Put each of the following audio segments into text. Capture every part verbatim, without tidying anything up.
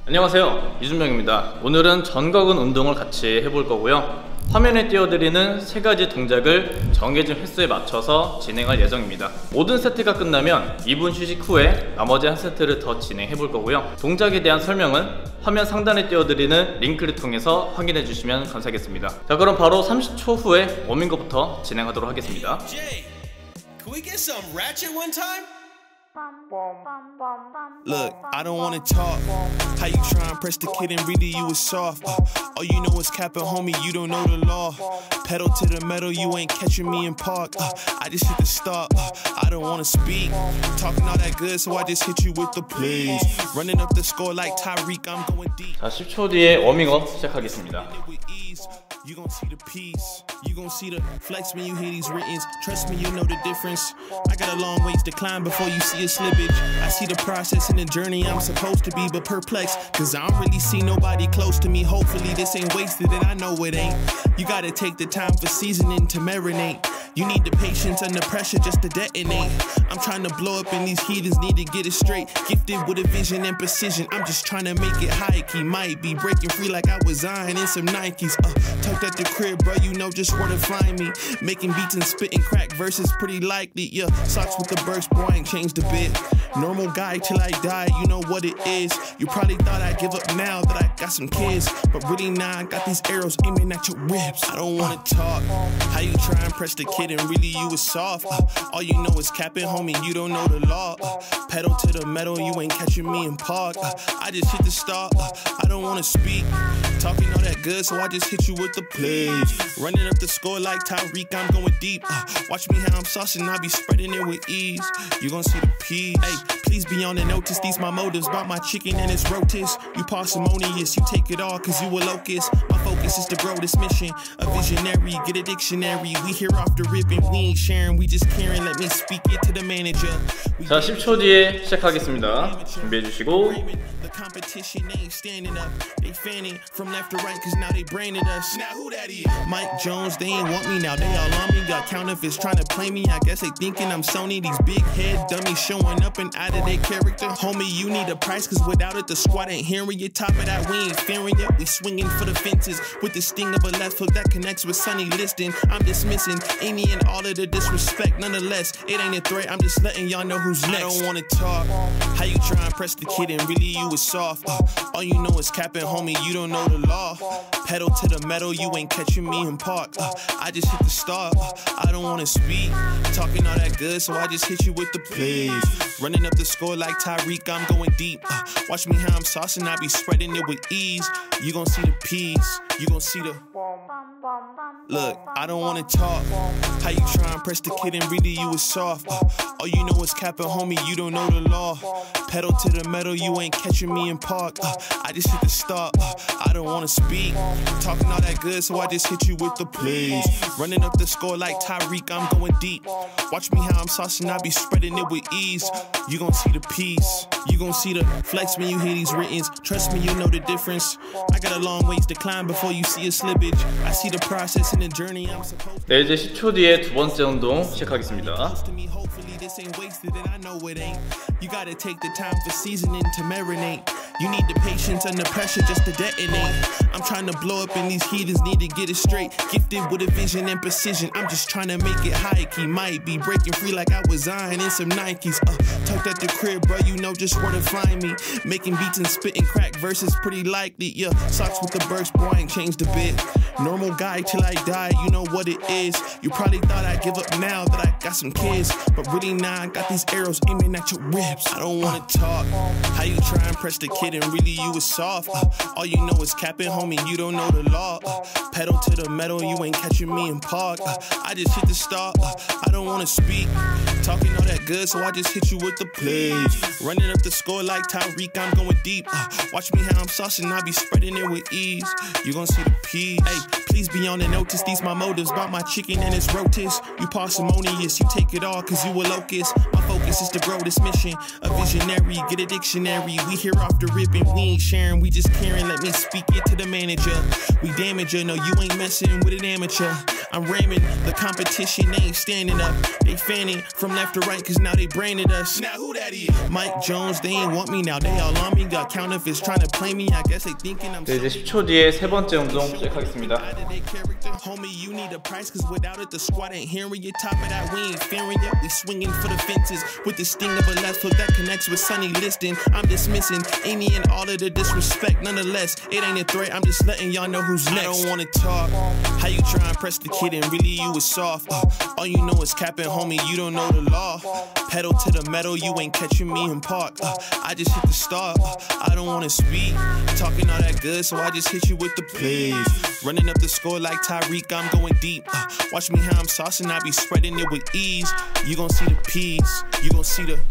안녕하세요, 이준명입니다. 오늘은 전거근 운동을 같이 해볼 거고요. 화면에 띄워드리는 세 가지 동작을 정해진 횟수에 맞춰서 진행할 예정입니다. 모든 세트가 끝나면 이 분 휴식 후에 나머지 한 세트를 더 진행해 볼 거고요. 동작에 대한 설명은 화면 상단에 띄워드리는 링크를 통해서 확인해 주시면 감사하겠습니다. 자, 그럼 바로 삼십 초 후에 워밍업부터 진행하도록 하겠습니다. Look, I don't wanna talk. How you try and press the kid and really you was soft. Uh, all you know is capping, homie, you don't know the law. Pedal to the metal, you ain't catching me in park. Uh, I just hit the stop. Uh, I don't wanna speak. Talking all that good, so I just hit you with the plays. Running up the score like Tyreek, I'm going deep. 자, 십 초 뒤에 워밍업 시작하겠습니다. You gon' see the peace. You gon' see the flex when you hear these writtens. Trust me, you know the difference. I got a long ways to climb before you see a slippage. I see the process and the journey I'm supposed to be, but perplexed, cause I don't really see nobody close to me. Hopefully this ain't wasted and I know it ain't. You gotta take the time for seasoning to marinate. You need the patience under pressure just to detonate. I'm trying to blow up and these heathens need to get it straight. Gifted with a vision and precision. I'm just trying to make it high key. Might be breaking free like I was Zion in some Nikes. Uh, tucked at the crib, bro, you know just where to find me. Making beats and spitting crack verses pretty likely. Yeah, socks with the burst, boy, I ain't changed a bit. Normal guy till I die, you know what it is. You probably thought I'd give up now that I got some kids, but really now I got these arrows aiming at your ribs. I don't wanna talk. How you try and press the kid and really you was soft. Uh, all you know is capping, homie, you don't know the law. Uh, pedal to the metal, you ain't catching me in park. Uh, I just hit the stop. Uh, I don't wanna speak. Talking all that good, so I just hit you with the plays. Running up the score like Tyreek, I'm going deep. Uh, watch me how I'm saucing, I be spreading it with ease. You gon' see the peas. Hey, please be on the notice, these my motives. Bought my chicken and it's rotis. You parsimonious, you take it all cause you a locust. My focus is to grow this mission. A visionary, get a dictionary. We here off the ribbon, we ain't sharing, we just caring. Let me speak it to the manager. 자, 십 초 뒤에 시작하겠습니다. 준비해 주시고. The competition ain't standing up. They fanning from left to right cause now they branded us. Now who that is? Mike Jones, they ain't want me now. They all on me. Got counterfeits trying to play me. I guess they thinking I'm Sony. These big head dummies showing up and out of their character. Homie, you need a price cause without it the squad ain't hearing you. Top of that, we ain't fearing it. We swinging for the fences with the sting of a left hook that connects with Sonny Liston. I'm dismissing any and all of the disrespect. Nonetheless, it ain't a threat. I'm just letting y'all know who's next. I don't wanna talk. How you try and press the kid and really you was soft. Uh, all you know is capping, homie, you don't know the law. Pedal to the metal, you ain't catching me in park. Uh, I just hit the start. Uh, I don't wanna speak. Talking all that good, so I just hit you with the plays. Running up the score like Tyreek, I'm going deep. Uh, watch me how I'm saucing, I be spreading it with ease. You gon' see the peas, you gon' see the... Look, I don't wanna talk. How you try and press the kid and really you was soft. Uh, all you know is capping, homie, you don't know the law. Pedal to the metal, you ain't catching me in park. Uh, I just hit the stop. Uh, I don't wanna speak. Talking all that good, so I just hit you with the plays. Running up the score like Tyreek, I'm going deep. Watch me how I'm saucing, I be spreading it with ease. You gon' see the peace. You gon' see the flex when you hear these writtens. Trust me, you know the difference. I got a long ways to climb before you see a slippage. I see the process and the journey I'm supposed to. 네, 이제 십 초 뒤에 두 번째 운동 시작하겠습니다. This ain't wasted and I know it ain't. You gotta take the time for seasoning to marinate. You need the patience under pressure just to detonate. I'm trying to blow up and these heathens need to get it straight. Gifted with a vision and precision. I'm just trying to make it high key. Might be breaking free like I was Zion in some Nikes. Uh, tucked at the crib, bro, you know just where to find me. Making beats and spitting crack verses pretty likely. Yeah, socks with the burst, boy, I ain't changed a bit. Normal guy till I die, you know what it is. You probably thought I'd give up now that I got some kids, but really now I got these arrows aiming at your ribs. I don't wanna talk. How you try and press the kid and really you was soft. Uh, all you know is capping, homie, you don't know the law. Uh, pedal to the metal, you ain't catching me in park. Uh, I just hit the stop. Uh, I don't wanna speak. Talking all that good, so I just hit you with the plays. Running up the score like Tyreek, I'm going deep. Uh, watch me how I'm saucing, I be spreading it with ease. You gon' see the peas. Hey, please be on the notice. notice these my motives about my chicken and its rotis. You parsimonious, you take it all cause you a locust. My focus is to grow this mission. A visionary, get a dictionary. We here off the rip and we ain't sharing, we just caring. Let me speak it to the manager. We damage her, no you ain't messing with an amateur. I'm ramming, the competition ain't standing up. They fanning from left to right cause now they branded us. Now who that is? Mike Jones, they ain't want me now. They all on me, got counterfeits trying to play me. I guess they thinking I'm 네, 이제 십 초 뒤에 세 번째 운동 시작하겠습니다. Homie, you need a price cause without it the squad ain't hearing you. Top of that, we ain't fearing yet. We swinging for the fences with the sting of a left hook that connects with Sonny Liston. I'm dismissing any and all of the disrespect. Nonetheless, it ain't a threat. I'm just letting y'all know who's next. I don't wanna talk. How you try and press the kid and really you was soft. Uh, all you know is capping, homie. You don't know the law. Pedal to the metal, you ain't catching me in park. Uh, I just hit the start. Uh, I don't wanna speak. Talking all that good, so I just hit you with the please. Running up the score like Tyreek, I'm going deep. Uh, watch me how I'm saucing, I be spreading it with ease. You gon' see the peas, you gon' see the.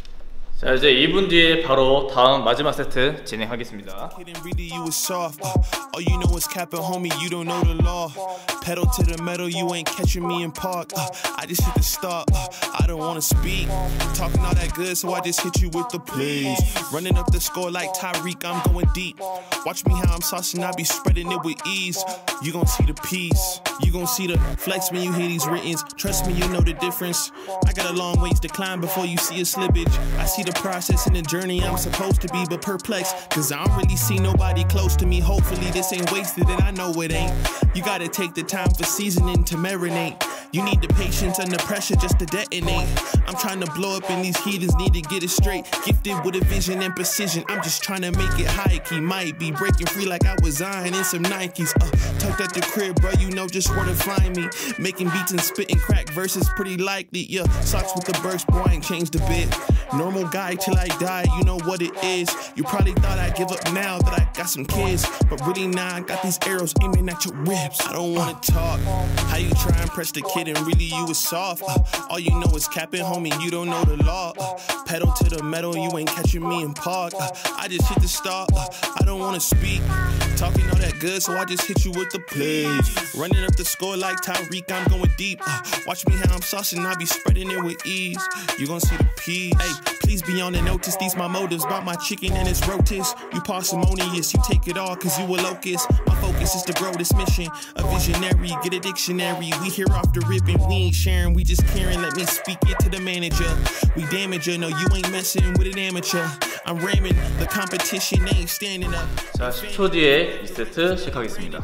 자, 이제 이 분 뒤에 바로 다음 마지막 세트 진행하겠습니다. Really you was soft. Uh, all you know is capping, homie. You don't know the law. Pedal to the metal, you ain't catching me in park. Uh, I just hit the start. Uh, I don't wanna speak. Talking all that good, so I just hit you with the please. Running up the score like Tyreek, I'm going deep. Watch me how I'm saucing, I be spreading it with ease. You gon' see the peace. You gon' see the flex when you hear these writtens. Trust me, you know the difference. I got a long ways to climb before you see a slippage. I see the process and the journey I'm supposed to be, but perplexed cause I don't really see nobody close to me. Hopefully this ain't wasted and I know it ain't. You gotta take the time for seasoning to marinate. You need the patience under pressure just to detonate. I'm trying to blow up and these heathens need to get it straight. Gifted with a vision and precision, I'm just trying to make it high key. Might be breaking free like I was Zion in some Nikes. Uh, tucked at the crib, bro, you know just where to find me. Making beats and spitting crack verses pretty likely. Yeah, socks with the burst, boy, I ain't changed a bit. Normal guy till I die, you know what it is. You probably thought I'd give up now that I got some kids, but really now I got these arrows aiming at your ribs. I don't wanna talk. How you try and press the kid and really you was soft. Uh, all you know is capping, homie, you don't know the law. Uh, pedal to the metal, you ain't catching me in park. Uh, I just hit the start. Uh, I don't wanna speak. Talking all that good, so I just hit you with the please. Running up the score like Tyreek, I'm going deep. Uh, watch me how I'm saucing, I be spreading it with ease. You gon' see the peas. Hey, please be on the notice, these my motives about my chicken and its rotis. You parsimonious, you take it all cause you a locust. My focus is to grow this mission. A visionary, get a dictionary. We here off the rip and we ain't sharing, we just caring. Let me speak it to the manager. We damage her, no you ain't messing with an amateur. I'm ramming, the competition ain't standing up. 자, 십 초 뒤에 이 세트 시작하겠습니다.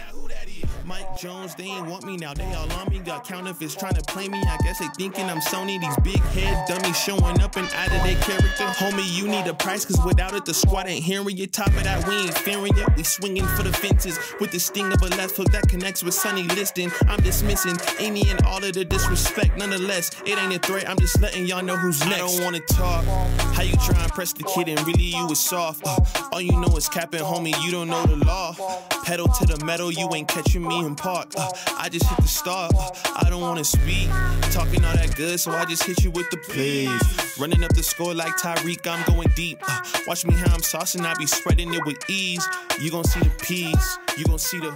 Mike Jones, they ain't want me now. They all on me, got counterfeits trying to play me. I guess they thinking I'm Sony. These big head dummies showing up and out of their character. Homie, you need a price cause without it the squad ain't hearing you. Top of that, we ain't fearing yet. We swinging for the fences with the sting of a left hook that connects with Sonny Liston. I'm dismissing any and all of the disrespect. Nonetheless, it ain't a threat. I'm just letting y'all know who's next. I don't wanna talk. How you try and press the kid and really you was soft. Uh, all you know is capping, homie. You don't know the law. Pedal to the metal, you ain't catching me in park. Uh, I just hit the start. Uh, I don't wanna speak. Talking all that good, so I just hit you with the please. Running up the score like Tyreek, I'm going deep. Uh, watch me how I'm saucing, I be spreading it with ease. You gon' see the peas. You gon' see the.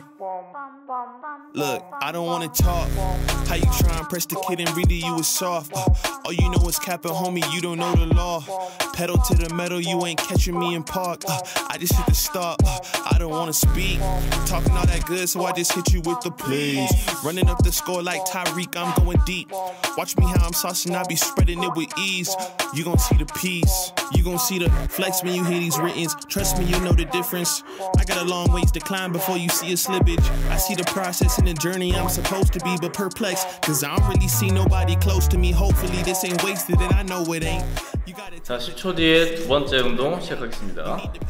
Look, I don't wanna talk. How you try and press the kid and really you was soft. Uh, all you know is capping, homie. You don't know the law. Pedal to the metal, you ain't catching me in park. Uh, I just hit the start. Uh, I don't wanna speak. Talking all that good, so I just hit you with the please. Running up the score like Tyreek, I'm going deep. Watch me how I'm saucing, I be spreading it with ease. You gon' see the peace. You gon' see the flex when you hear these writtens. Trust me, you know the difference. I got a long ways to climb before you see a slippage. I see the process and the journey I'm supposed to be, but perplexed cause I don't really see nobody close to me. Hopefully this ain't wasted and I know it ain't. 자, 십 초 뒤에 두 번째 운동 시작하겠습니다.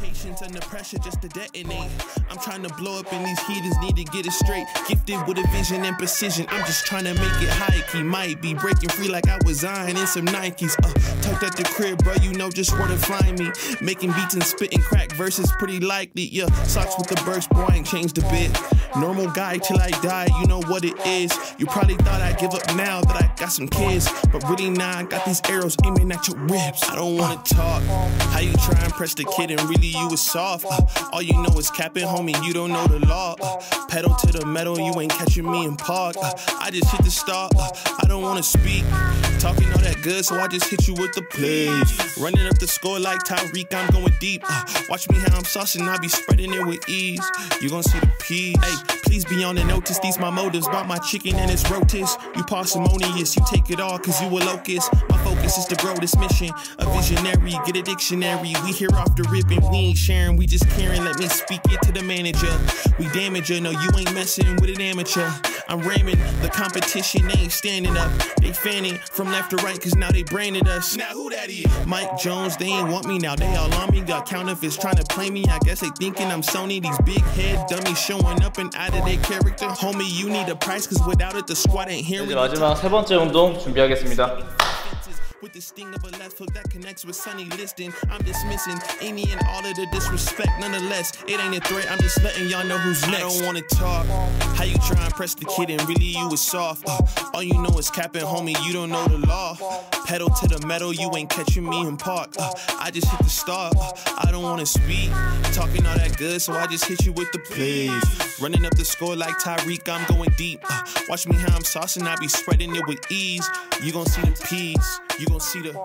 I'm trying to blow up and these heathens need to get it straight. Gifted with a vision and precision, I'm just trying to make it high key. Might be breaking free like I was Zion in some Nikes. Uh, tucked at the crib, bro, you know just where to find me. Making beats and spitting crack verses pretty likely. Yeah, socks with the Birks, boy, I ain't changed a bit. Normal guy till I die, you know what it is. You probably thought I'd give up now that I got some kids, but really now I got these arrows aiming at your ribs. I don't wanna talk. How you try and press the kid and really you was soft. Uh, all you know is capping, homie, you don't know the law. Uh, pedal to the metal, you ain't catching me in park. Uh, I just hit the start, uh, I don't wanna speak. Talking all that good, so I just hit you with the plays. Running up the score like Tyreek, I'm going deep. Uh, watch me how I'm saucing, I be spreading it with ease. You gon' see the peas. Hey, please be on the notice, these my motives. Bought my chicken and it's rotis. You parsimonious, you take it all cause you a locust. My focus is to grow this mission. A visionary, get a dictionary. We here off the rip and we ain't sharing, we just caring. Let me speak it to the manager. We damage her, no, you ain't messing with an amateur. I'm ramming, the competition, they ain't standing up. They fanning from left to right, cause now they branded us. Now who that is? Mike Jones, they ain't want me now, they all on me. Got counterfeits trying to play me, I guess they thinking I'm Sony. These big head dummies showing up and out of their character. Homie, you need a price, cause without it the squad ain't here. 이제 마지막 세 번째 운동 준비하겠습니다. With the sting of a left hook that connects with Sonny Liston. I'm dismissing any and all of the disrespect. Nonetheless, it ain't a threat. I'm just letting y'all know who's next. I don't wanna talk. How you try and press the kid and really you was soft. Uh, all you know is capping, homie, you don't know the law. Pedal to the metal, you ain't catching me in park. Uh, I just hit the start. Uh, I don't wanna speak. Talking all that good, so I just hit you with the plays. Running up the score like Tyreek, I'm going deep. Uh, watch me how I'm saucing, I be spreading it with ease. You gon' see the peas. You gon' see the.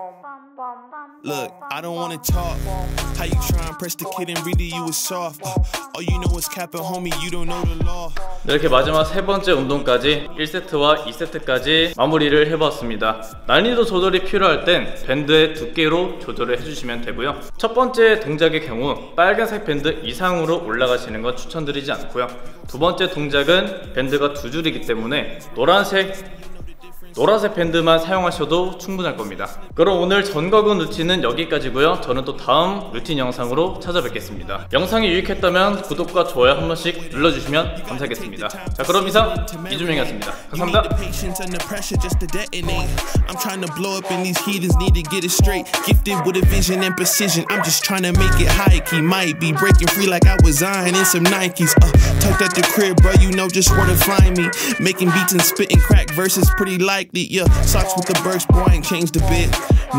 Look, I don't wanna talk. How you try and press the kid and really you was soft. Uh, all you know is capping, homie, you don't know the law. 이렇게 마지막 세 번째 운동까지 일 세트와 이 세트까지 마무리를 해봤습니다. 난이도 조절이 필요할 땐 밴드의 두께로 조절을 해주시면 되고요. 첫 번째 동작의 경우 빨간색 밴드 이상으로 올라가시는 건 추천드리지 않고요. 두 번째 동작은 밴드가 두 줄이기 때문에 노란색 노란색 밴드만 사용하셔도 충분할 겁니다. 그럼 오늘 전거근 루틴은 여기까지고요. 저는 또 다음 루틴 영상으로 찾아뵙겠습니다. 영상이 유익했다면 구독과 좋아요 한 번씩 눌러주시면 감사하겠습니다. 자, 그럼 이상 이주명이었습니다. 감사합니다. I'm trying to blow up and these heathens need to get it straight. Gifted with a vision and precision. I'm just trying to make it high key. Might be breaking free like I was Zion in some Nikes. Uh, tucked at the crib, bro, you know just where to find me. Making beats and spitting crack verses pretty likely. Yeah, socks with the Birks, boy, I ain't changed a bit.